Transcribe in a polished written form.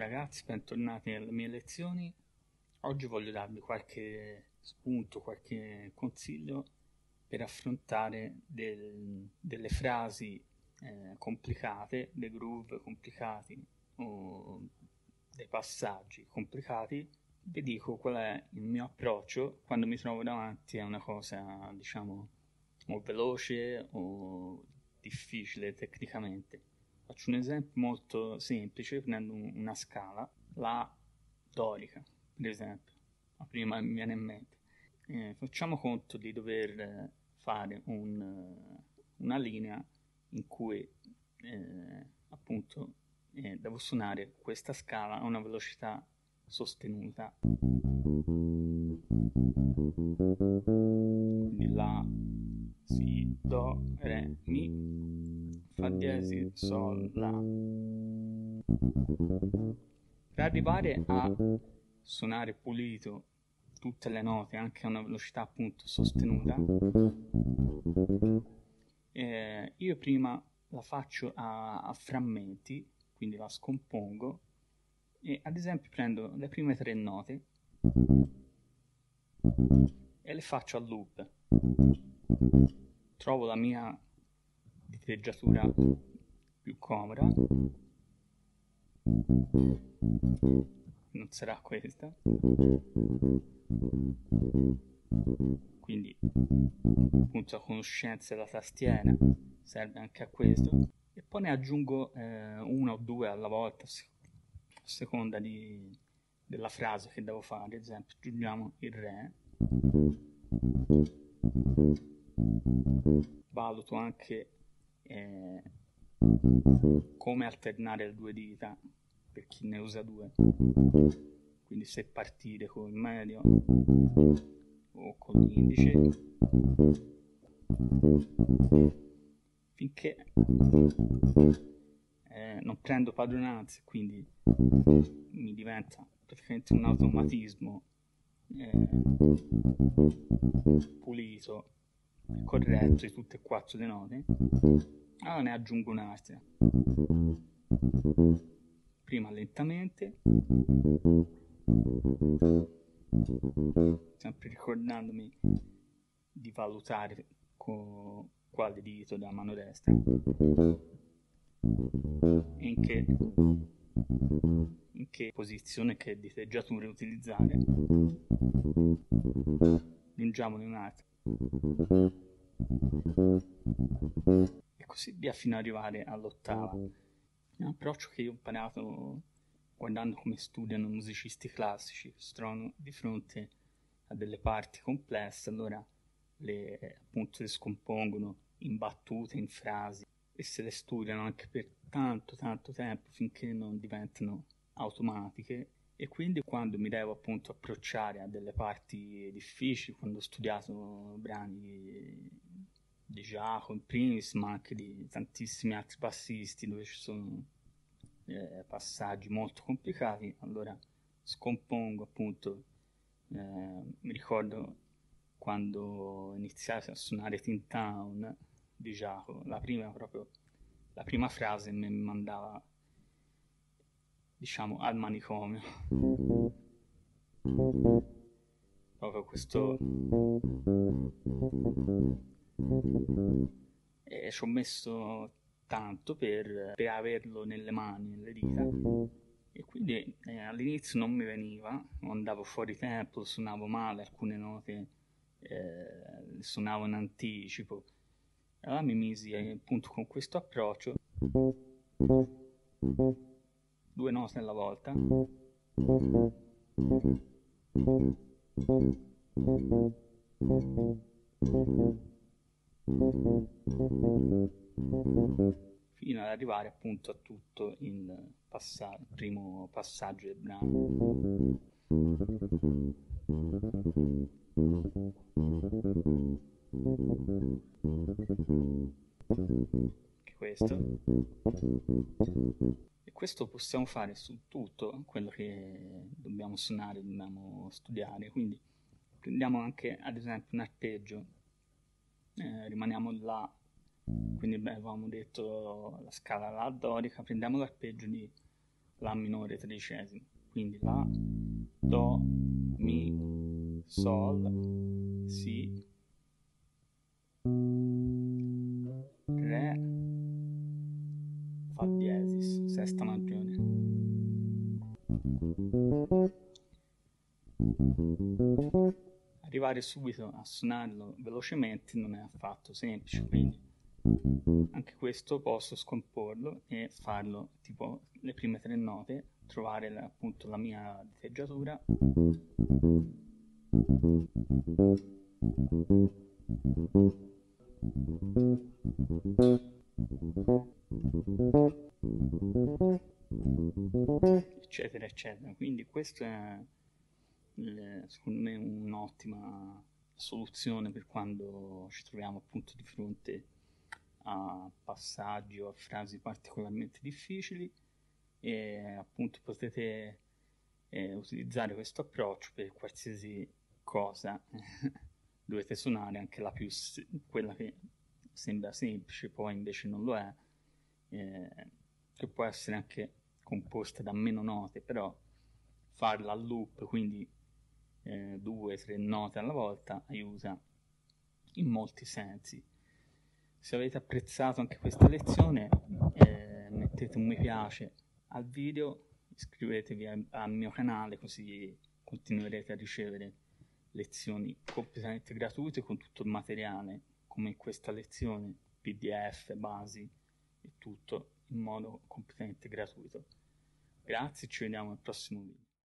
ragazzi, bentornati alle mie lezioni. Oggi voglio darvi qualche spunto, qualche consiglio per affrontare delle frasi complicate, dei groove complicati o dei passaggi complicati. Vi dico qual è il mio approccio quando mi trovo davanti a una cosa, diciamo, o veloce o difficile tecnicamente. Faccio un esempio molto semplice, prendo una scala, la dorica, per esempio, la prima che mi viene in mente. Facciamo conto di dover fare una linea in cui appunto devo suonare questa scala a una velocità sostenuta. Quindi la, si, do, re, mi, fa diesis, sol, la. Per arrivare a suonare pulito tutte le note anche a una velocità appunto sostenuta, io prima la faccio a frammenti, quindi la scompongo e ad esempio prendo le prime tre note e le faccio a loop. Trovo la mia diteggiatura più comoda, non sarà questa, quindi appunto la conoscenza della tastiera serve anche a questo, e poi ne aggiungo una o due alla volta a seconda della frase che devo fare. Ad esempio aggiungiamo il re, valuto anche come alternare le due dita per chi ne usa due, quindi se partire con il medio o con l'indice, finché non prendo padronanza, quindi mi diventa praticamente un automatismo pulito e corretto di tutte e quattro le note. Allora ne aggiungo un'altra, prima lentamente, sempre ricordandomi di valutare con quale dito della mano destra e in che posizione, che diteggiature utilizzare. Aggiungiamone un'altra e così via fino ad arrivare all'ottava. È un approccio che io ho imparato guardando come studiano musicisti classici, si trovano di fronte a delle parti complesse, allora appunto le scompongono in battute, in frasi, e se le studiano anche per tanto tempo finché non diventano automatiche. E quindi quando mi devo appunto approcciare a delle parti difficili, quando ho studiato brani di Giacomo in primis, ma anche di tantissimi altri bassisti dove ci sono passaggi molto complicati, allora scompongo appunto. Mi ricordo quando iniziai a suonare Tin Town di Giacomo, la prima frase mi mandava, diciamo, al manicomio. Proprio questo, e ci ho messo tanto per averlo nelle mani, nelle dita, e quindi all'inizio non mi veniva, andavo fuori tempo, suonavo male alcune note, le suonavo in anticipo. Allora mi misi appunto con questo approccio, due note alla volta, fino ad arrivare appunto a tutto il primo passaggio del brano. Anche questo. E questo possiamo fare su tutto quello che dobbiamo suonare, dobbiamo studiare. Quindi prendiamo anche ad esempio un arpeggio, rimaniamo là, quindi avevamo detto la scala la dorica, prendiamo l'arpeggio di La minore tredicesima, quindi La, Do, Mi, Sol, Si, Re, Fa diesis, sesta maggiore. Arrivare subito a suonarlo velocemente non è affatto semplice, quindi anche questo posso scomporlo e farlo tipo le prime tre note, trovare appunto la mia diteggiatura eccetera eccetera. Quindi questo è secondo me un'ottima soluzione per quando ci troviamo appunto di fronte a passaggi o a frasi particolarmente difficili, e appunto potete utilizzare questo approccio per qualsiasi cosa dovete suonare, anche la quella che sembra semplice poi invece non lo è, che può essere anche composta da meno note, però farla a loop, quindi 2-3 note alla volta, aiuta in molti sensi. Se avete apprezzato anche questa lezione, mettete un mi piace al video, iscrivetevi al mio canale, così continuerete a ricevere lezioni completamente gratuite con tutto il materiale, come questa lezione, PDF, basi e tutto in modo completamente gratuito. Grazie, ci vediamo al prossimo video.